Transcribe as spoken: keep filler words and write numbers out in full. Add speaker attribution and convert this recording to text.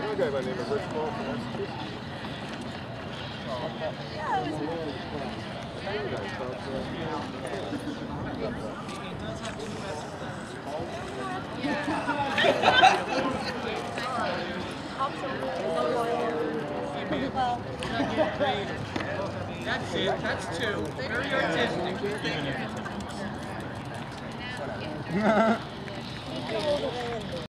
Speaker 1: a guy by the name of Rich Paul from Massachusetts.
Speaker 2: That's it. That's two. Very artistic.